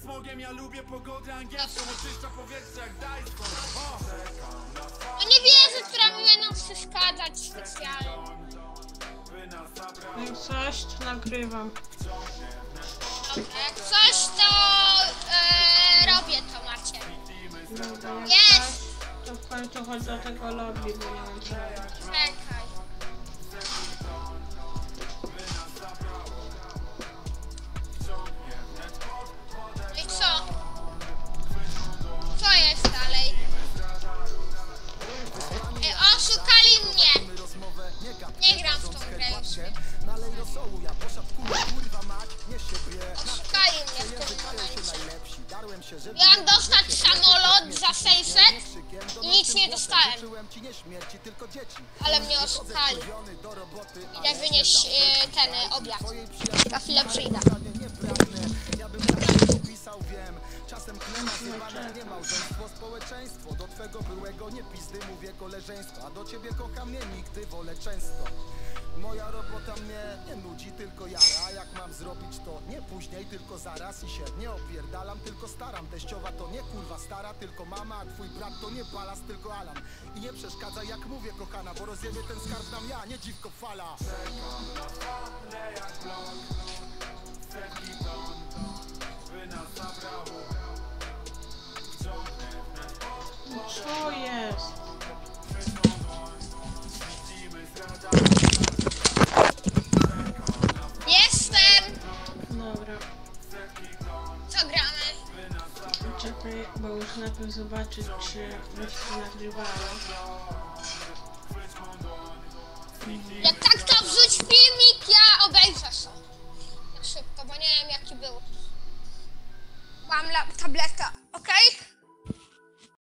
smogiem, ja lubię pogodę angielską, oczyszcza powietrze jak Dyson. No nie wierzę, która mi będą przeszkadzać specjalnie. Jak coś, to nagrywam. Dobra, jak coś, to robię to, Macie. Dobra, jak Jest! coś, to w końcu chodź do tego lobby, bo nie mam czego. Czekaj. No i co? Co jest dalej? Oszukali mnie! Nie gram w tą grę już. Oszukali mnie w tym momencie. Miałam dostać samolot za 600 i nic nie dostałem. Ale mnie oszukali. Idę wynieść ten obiad. Za chwilę przyjdę. Czasem klema nie małżeństwo, społeczeństwo. Do twego byłego nie pizdy, mówię koleżeństwo. A do ciebie kocham mnie nigdy, wolę często. Moja robota mnie nie nudzi, tylko jara. A jak mam zrobić to nie później, tylko zaraz. I się nie opierdalam, tylko staram. Teściowa to nie kurwa stara, tylko mama. A twój brat to nie balas, tylko Alan. I nie przeszkadza jak mówię kochana, bo rozjebie ten skarb nam ja, nie dziwko fala. Czekam na falę jak blok. Setki ton, by nas zabrało. Co jest? Jestem! Dobra, Co gramy? czekaj, bo już najpierw zobaczyć, czy już to nagrywało. Jak tak, to wrzuć filmik, ja obejrzę sobie. Na szybko, bo nie wiem jaki był. Mam tabletę, okej?